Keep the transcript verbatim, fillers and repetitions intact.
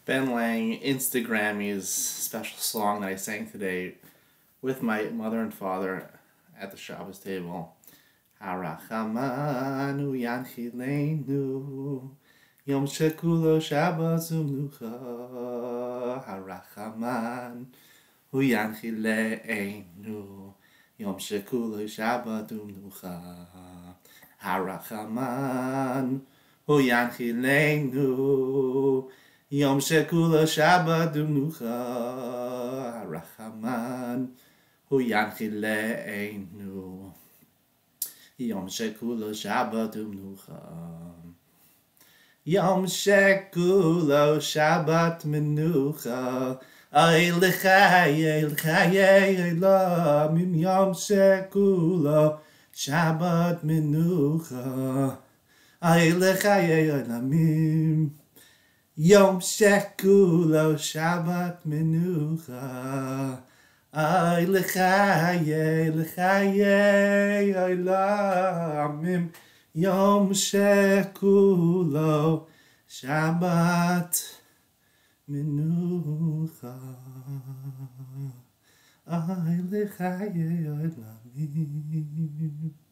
Ben Lang Instagrammy's special song that I sang today with my mother and father at the Shabbos table. Harachamanu yanchilenu Yom shekulo Shabbos umnucha. Harachaman hu yanchilenu Yom shekulo Shabbat umnucha. Harachaman hu yanchilenu Yom shekulo Shabbat umnucha. Harachaman hu yanchilenu Yom shekulo Shabbat umnucha. Yom shekulo Shabbat menucha. Ay lechaye lechaye elamim. Yom shekulo Shabbat menucha. Ay lechaye elamim. Yom shekulo Shabbat menucha. Ay lechaye lechaye olamim. Yom shekulo Shabbat menucha. Ay lechaye olamim.